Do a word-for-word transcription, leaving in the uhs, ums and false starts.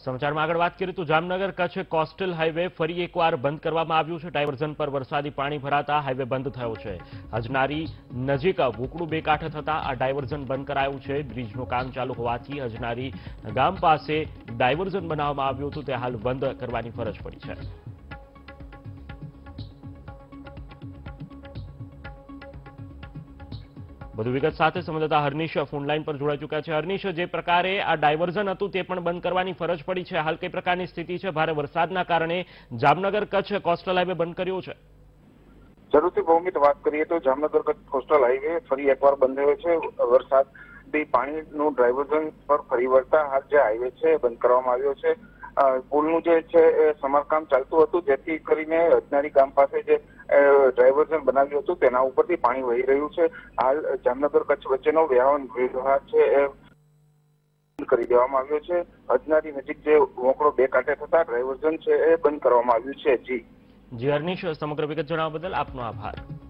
સમાચારમાં આગળ વાત કરીએ તો જામનગર કચ્છ કોસ્ટલ હાઈવે ફરી એકવાર બંધ કરવામાં આવ્યું છે। ડાયવર્ઝન પર વરસાદી પાણી ભરાતા હાઈવે બંધ થયો છે। હજનારી નજીક ભૂકડું બે કાંઠે થતા આ ડાયવર્ઝન બંધ કરાયું છે। બ્રિજનું કામ ચાલુ હોવાથી હજનારી ગામ પાસે ડાયવર્ઝન બનાવવામાં આવ્યું હતું તે હાલ બંધ કરવાની ફરજ પડી છે। વધુ વિગત સાથે સંવાદદાતા હર્નિશ ફોનલાઈન પર જોડાઈ ચૂક્યા છે। હર્નિશ, જે પ્રકારે આ ડાયવર્ઝન હતું તે પણ બંધ કરવાની ફરજ પડી છે, હાલ કઈ પ્રકારની સ્થિતિ છે? ભારે વરસાદના કારણે જામનગર કચ્છ કોસ્ટલ હાઈવે બંધ કર્યો છે। જરૂરથી ભૌમિક વાત કરીએ તો જામનગર કચ્છ કોસ્ટલ હાઈવે ફરી એકવાર બંધ થયો છે। વરસાદથી પાણીનું ડાયવર્ઝન પર ફરી વળતા હાલ જે હાઈવે છે બંધ કરવામાં આવ્યો છે। પુલનું જે છે એ સમારકામ ચાલતું હતું, જેથી કરીને હજનારી ગામ પાસે જે ડાયવર્ઝન બનાવ્યું હતું તેના ઉપરથી પાણી વહી રહ્યું છે। હાલ જામનગર કચ્છ વચ્ચેનો વ્યવહાર વ્યવહાર છે એ બંધ કરી દેવામાં આવ્યો છે। હજનારી નજીક જે વોંકડો બે કાંઠે થતા ડાયવર્ઝન છે એ બંધ કરવામાં આવ્યું છે। જી જી હર્નિશ, સમગ્ર વિગત જણાવવા બદલ આપનો આભાર।